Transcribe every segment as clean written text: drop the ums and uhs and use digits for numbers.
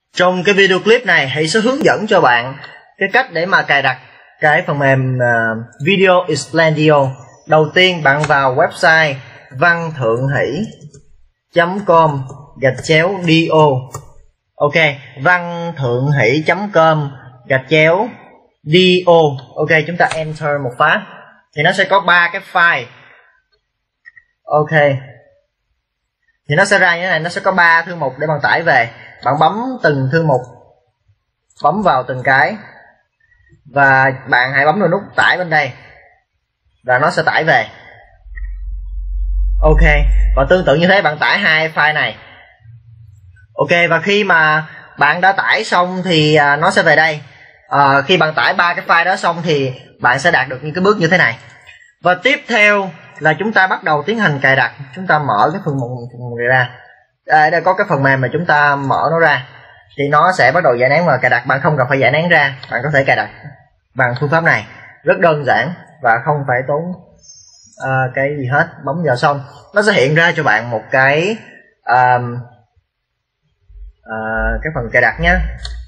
Trong cái video clip này, hãy sẽ hướng dẫn cho bạn cái cách để mà cài đặt cái phần mềm Video Explaindio. Đầu tiên bạn vào website vanthượng.hỷ.com/do. Ok, vanthượng.hỷ.com/do. Ok, chúng ta enter một phát thì nó sẽ có 3 cái file. Ok, thì nó sẽ ra như thế này, nó sẽ có 3 thư mục để bạn tải về. Bạn bấm từng thư mục, bấm vào từng cái và bạn hãy bấm vào nút tải bên đây và nó sẽ tải về. Ok, và tương tự như thế bạn tải 2 file này. Ok, và khi mà bạn đã tải xong thì nó sẽ về đây. Khi bạn tải 3 cái file đó xong thì bạn sẽ đạt được những cái bước như thế này. Và tiếp theo là chúng ta bắt đầu tiến hành cài đặt. Chúng ta mở cái phần mềm này ra. Đây có cái phần mềm mà chúng ta mở nó ra thì nó sẽ bắt đầu giải nén và cài đặt. Bạn không cần phải giải nén ra, bạn có thể cài đặt bằng phương pháp này, rất đơn giản và không phải tốn cái gì hết. Bấm vào xong nó sẽ hiện ra cho bạn một cái phần cài đặt nhé.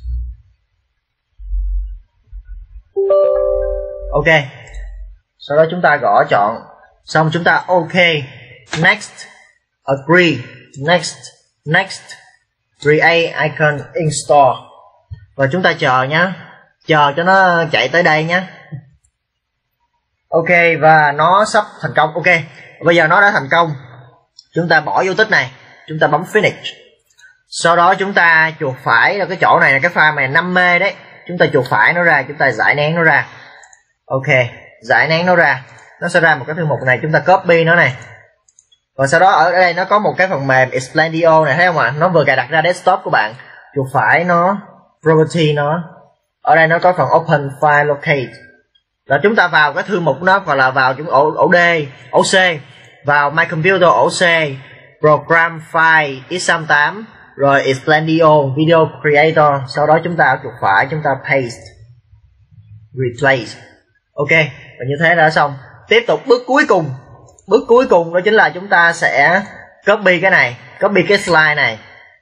Ok, sau đó chúng ta gõ chọn xong, chúng ta ok, next, agree, next, create icon, install và chúng ta chờ nhé, chờ cho nó chạy tới đây nhé. Ok, và nó sắp thành công. Ok, bây giờ nó đã thành công. Chúng ta bỏ vô tích này, chúng ta bấm finish. Sau đó chúng ta chuột phải là cái chỗ này là cái file này 5 MB đấy, chúng ta chuột phải nó ra, chúng ta giải nén nó ra. Ok, giải nén nó ra, nó sẽ ra một cái thư mục này, chúng ta copy nó này. Và sau đó ở đây nó có một cái phần mềm Explaindio này, thấy không ạ? Nó vừa cài đặt ra desktop của bạn, chuột phải nó, property nó, ở đây nó có phần open file locate. Rồi chúng ta vào cái thư mục nó, hoặc là vào chúng ổ D, ổ C, vào my computer ổ C, program file x38, rồi Explaindio video creator. Sau đó chúng ta ở chuột phải chúng ta paste, replace. Ok, và như thế đã xong. Tiếp tục bước cuối cùng đó chính là chúng ta sẽ copy cái này, copy cái slide này,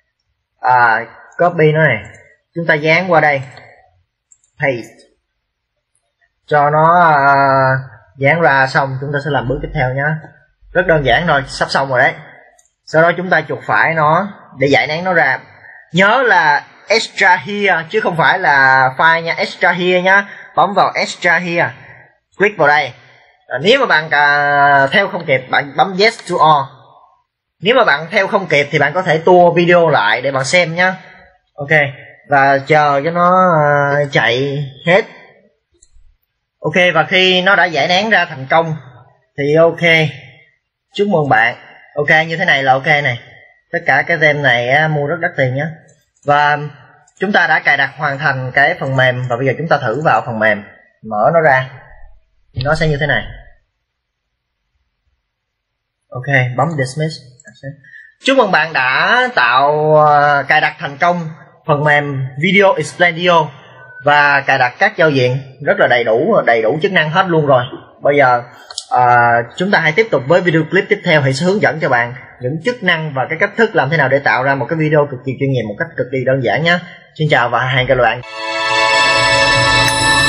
copy nó này, chúng ta dán qua đây, paste cho nó dán ra. Xong chúng ta sẽ làm bước tiếp theo nhé, rất đơn giản rồi, sắp xong rồi đấy. Sau đó chúng ta chuột phải nó để giải nén nó ra. Nhớ là extra here chứ không phải là file nha, extra here nhá. Bấm vào extra here, click vào đây. Nếu mà bạn theo không kịp, bạn bấm yes to all. Nếu mà bạn theo không kịp thì bạn có thể tua video lại để bạn xem nhé. Ok, và chờ cho nó chạy hết. Ok, và khi nó đã giải nén ra thành công thì ok, chúc mừng bạn. Ok, như thế này là ok này. Tất cả cái tem này mua rất đắt tiền nhé. Và chúng ta đã cài đặt hoàn thành cái phần mềm. Và bây giờ chúng ta thử vào phần mềm, mở nó ra thì nó sẽ như thế này. Ok, bấm dismiss. Chúc mừng bạn đã cài đặt thành công phần mềm Video Explaindio và cài đặt các giao diện rất là đầy đủ chức năng hết luôn rồi. Bây giờ chúng ta hãy tiếp tục với video clip tiếp theo. Hãy sẽ hướng dẫn cho bạn những chức năng và cái cách thức làm thế nào để tạo ra một cái video cực kỳ chuyên nghiệp một cách cực kỳ đơn giản nhé. Xin chào và hẹn gặp lại bạn.